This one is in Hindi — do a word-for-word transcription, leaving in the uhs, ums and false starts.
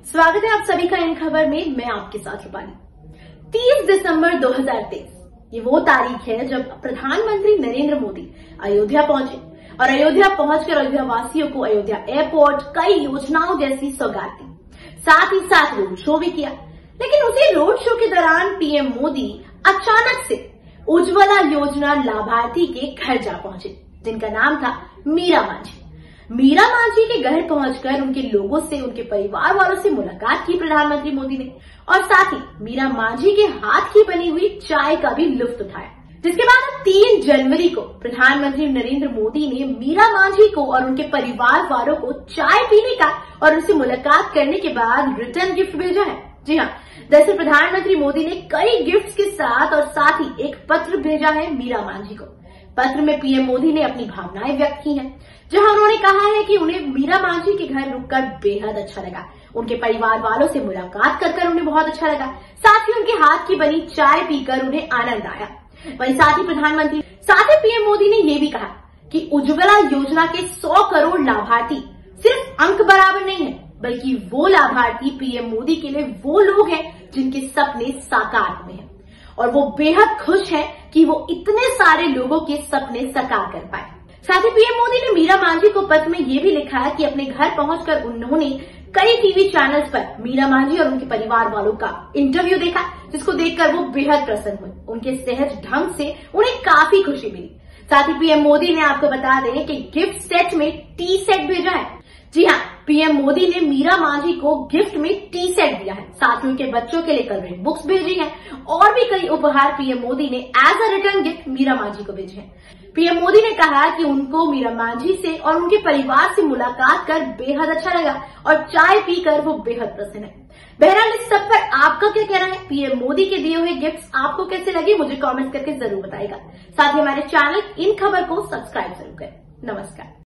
स्वागत है आप सभी का इन खबर में। मैं आपके साथ रूपाली। तीस दिसंबर दो हज़ार तेईस ये वो तारीख है जब प्रधानमंत्री नरेंद्र मोदी अयोध्या पहुंचे और अयोध्या पहुंचकर अयोध्या वासियों को अयोध्या एयरपोर्ट कई योजनाओं जैसी सौगात दी। साथ ही साथ रोड शो भी किया। लेकिन उसी रोड शो के दौरान पीएम मोदी अचानक से उज्ज्वला योजना लाभार्थी के घर जा पहुंचे, जिनका नाम था मीरा मांझी। मीरा मांझी के घर पहुंचकर उनके लोगों से, उनके परिवार वालों से मुलाकात की प्रधानमंत्री मोदी ने और साथ ही मीरा मांझी के हाथ की बनी हुई चाय का भी लुत्फ उठाया। जिसके बाद तीन जनवरी को प्रधानमंत्री नरेंद्र मोदी ने मीरा मांझी को और उनके परिवार वालों को चाय पीने का और उनसे मुलाकात करने के बाद रिटर्न गिफ्ट भेजा है। जी हाँ, दरअसल प्रधानमंत्री मोदी ने कई गिफ्ट्स के साथ और साथ ही एक पत्र भेजा है मीरा मांझी को। पत्र में पीएम मोदी ने अपनी भावनाएं व्यक्त की हैं, जहां उन्होंने कहा है कि उन्हें मीरा मांझी के घर रुककर बेहद अच्छा लगा। उनके परिवार वालों से मुलाकात कर कर उन्हें बहुत अच्छा लगा। साथ ही उनके हाथ की बनी चाय पीकर उन्हें आनंद आया। वहीं साथ ही प्रधानमंत्री साथ ही पीएम मोदी ने यह भी कहा कि उज्ज्वला योजना के सौ करोड़ लाभार्थी सिर्फ अंक बराबर नहीं है, बल्कि वो लाभार्थी पीएम मोदी के लिए वो लोग हैं जिनके सपने साकार हुए हैं और वो बेहद खुश है कि वो इतने सारे लोगों के सपने साकार कर पाए। साथ ही पीएम मोदी ने मीरा मांझी को पत्र में ये भी लिखा है कि अपने घर पहुंचकर उन्होंने कई टीवी चैनल्स पर मीरा मांझी और उनके परिवार वालों का इंटरव्यू देखा, जिसको देखकर वो बेहद प्रसन्न हुए। उनके सहज ढंग से उन्हें काफी खुशी मिली। साथ ही पीएम मोदी ने आपको बता दें कि गिफ्ट सेट में टी सेट भेजा है। जी हाँ, पीएम मोदी ने मीरा मांझी को गिफ्ट में टी सेट दिया है। साथ ही उनके बच्चों के लिए कलरिंग बुक्स भेजी हैं और भी कई उपहार पीएम मोदी ने as a return gift Meera Manjhi को भेजे हैं। पीएम मोदी ने कहा कि उनको मीरा मांझी से और उनके परिवार से मुलाकात कर बेहद अच्छा लगा और चाय पीकर वो बेहद प्रसन्न है। बहरहाल इस सब पर आपका क्या कहना है? पीएम मोदी के दिए हुए गिफ्ट्स आपको कैसे लगे, मुझे कमेंट करके जरूर बताइएगा। साथ ही हमारे चैनल इन खबर को सब्सक्राइब जरूर करें। नमस्कार।